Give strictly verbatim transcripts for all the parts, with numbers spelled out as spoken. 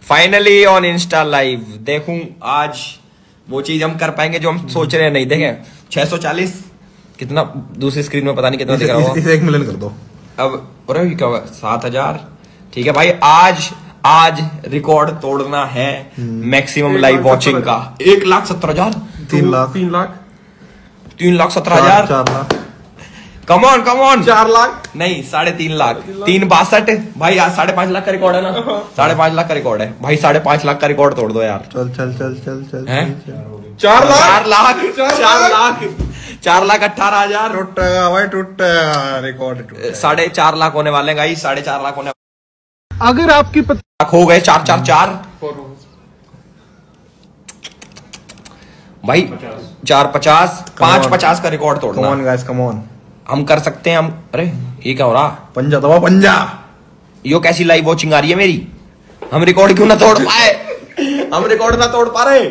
Finally on Insta live. देखूं आज वो चीज हम कर पाएंगे जो हम सोच रहे हैं। नहीं देखें छह सौ चालीस कितना दूसरी स्क्रीन में पता नहीं कितना दिख रहा होगा। इसे एक मिलियन कर दो अब। अरे क्या हुआ सात हजार। ठीक है भाई आज आज रिकॉर्ड तोड़ना है मैक्सिमम लाइव वॉचिंग का। एक लाख सत्तर हजार तीन लाख तीन लाख तीन लाख सत्रह हजार चार लाख कमॉन कमॉन चार लाख नहीं साढ़े तीन लाख तीन बासठ भाई आज साढ़े पांच लाख का रिकॉर्ड है ना। साढ़े पांच लाख का रिकॉर्ड है भाई। साढ़े पांच लाख का रिकॉर्ड तोड़ दो यार। चल चल चल चल चल हैं? चार लाख चार लाख चार लाख चार लाख अठारह हजार टूटेगा भाई टूटेगा रिकॉर्ड टूटेगा। साढ़े चार लाख होने वाले हैं गाइस। साढ़े चार लाख होने अगर आपकी पत... लाख हो गए। चार चार चार भाई चार पचास पांच पचास का रिकॉर्ड कम तोड़ना ऑन गाइस कम ऑन। हम कर सकते हैं। हम अरे ये क्या हो रहा। पंजा दबा पंजा। यो कैसी लाइव वॉचिंग आ रही है मेरी। हम रिकॉर्ड क्यों ना तोड़ पाए। हम रिकॉर्ड ना तोड़ पा रहे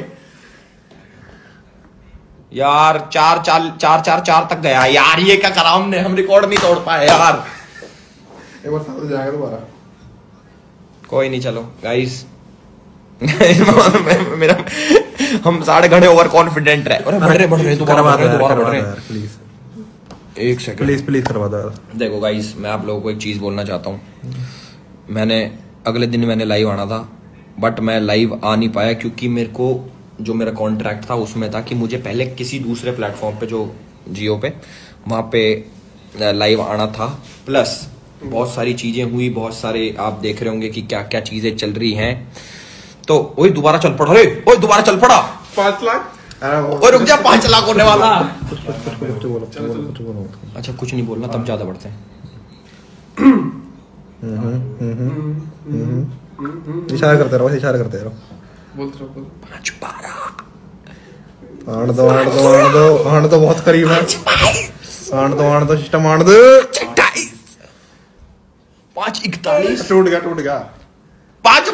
यार। चार चार चार चार चार तक गया यार। ये क्या करा हमने। हम रिकॉर्ड नहीं तोड़ पाए यार। एक बार साथ जाएगा दोबारा। कोई नहीं चलो गाइस। मेरा हम साढ़े घंटे ओवर कॉन्फिडेंट रहे। अरे बढ़ रहे बढ़ रहे दोबारा बढ़ रहे दोबारा बढ़ रहे। प्लीज एक सेकंड प्लीज प्लीज करवा दो। देखो गाइस मैं आप लोगों को एक चीज बोलना चाहता हूँ। मैंने अगले दिन मैंने लाइव आना था बट मैं लाइव आ नहीं पाया क्योंकि मेरे को जो मेरा कॉन्ट्रैक्ट था उसमें था कि मुझे पहले किसी दूसरे प्लेटफॉर्म पे जो जियो पे वहाँ पे लाइव आना था। प्लस बहुत सारी चीजें हुई। बहुत सारे आप देख रहे होंगे कि क्या क्या चीजें चल रही हैं। तो ओए दोबारा चल पड़ा। अरे ओए दोबारा चल पड़ा। पांच लाख ओए रुक जा पांच लाख होने वाला। बोलो अच्छा कुछ नहीं बोलना तब ज्यादा बढ़ते हैं। इशारा करते रहो इशारा करते रहो। बोलते रहो पांच बारह आण दो आण दो आण दो आण दो बहुत करीब है। आण दो आण दो सिस्टम आण दो। अट्ठाईस पांच इकतालीस टूट गया टूट गया। पांच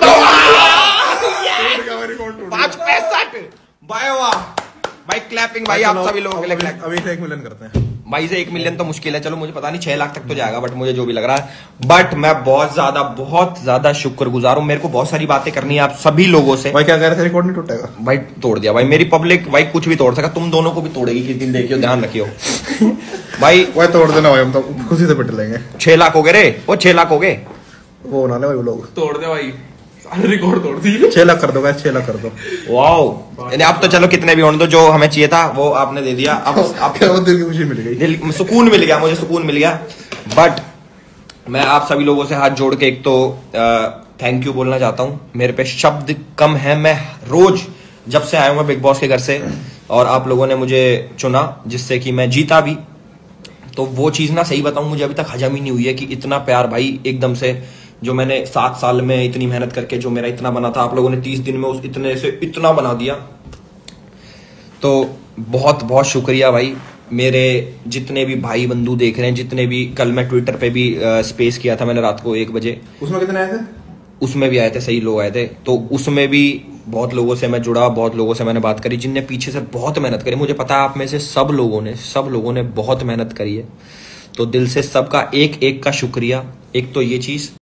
पांच पैंसठ भाई वाह भाई क्लैपिंग भाई आप सभी लोगों के लिए क्लैप। अभी से एक मिलियन करते हैं भाई से एक मिलियन तो मुश्किल है। चलो मुझे पता नहीं छह लाख तक तो जाएगा बट मुझे जो भी लग रहा है। बट मैं बहुत ज्यादा बहुत ज्यादा शुक्रगुजार हूँ। मेरे को बहुत सारी बातें करनी है आप सभी लोगों से। भाई क्या कह रहे थे रिकॉर्ड नहीं टूटेगा। भाई तोड़ दिया भाई। मेरी पब्लिक भाई कुछ भी तोड़ सका। तुम दोनों को भी तोड़ेगी किस दिन देखियो ध्यान रखियो। भाई भाई तोड़ देना भाई हम तो खुशी से पिट लेंगे। छह लाख हो गए रे। वो छह लाख हो गए। वो ना ले भाई वो लोग तोड़ दे भाई। सारे रिकॉर्ड तोड़ दिए। छह लाख कर दो गाइस छह लाख कर दो। वाओ यानी अब तो चलो कितने भी होने दो। जो हमें चाहिए था वो आपने दे दिया। अब आप वो दिल की खुशी मिल गई। दिल सुकून मिल गया। मुझे सुकून मिल गया। बट मैं आप सभी लोगों से हाथ जोड़ के एक तो थैंक यू बोलना चाहता हूँ। मेरे पे शब्द कम है। मैं रोज जब से आया हूँ बिग बॉस के घर से और आप लोगों ने मुझे चुना जिससे कि मैं जीता भी। तो वो चीज ना सही बताऊं मुझे अभी तक हजम ही नहीं हुई है कि इतना प्यार भाई एकदम से जो मैंने सात साल में इतनी मेहनत करके जो मेरा इतना बना था आप लोगों ने तीस दिन में उस इतने से इतना बना दिया। तो बहुत बहुत शुक्रिया भाई। मेरे जितने भी भाई बंधु देख रहे हैं जितने भी कल मैं ट्विटर पे भी आ, स्पेस किया था मैंने रात को एक बजे। उसमें कितने आए थे। उसमें भी आए थे सही लोग आए थे। तो उसमें भी बहुत लोगों से मैं जुड़ा। बहुत लोगों से मैंने बात करी जिनने पीछे से बहुत मेहनत करी। मुझे पता है आप में से सब लोगों ने सब लोगों ने बहुत मेहनत करी है। तो दिल से सबका एक एक का शुक्रिया। एक तो ये चीज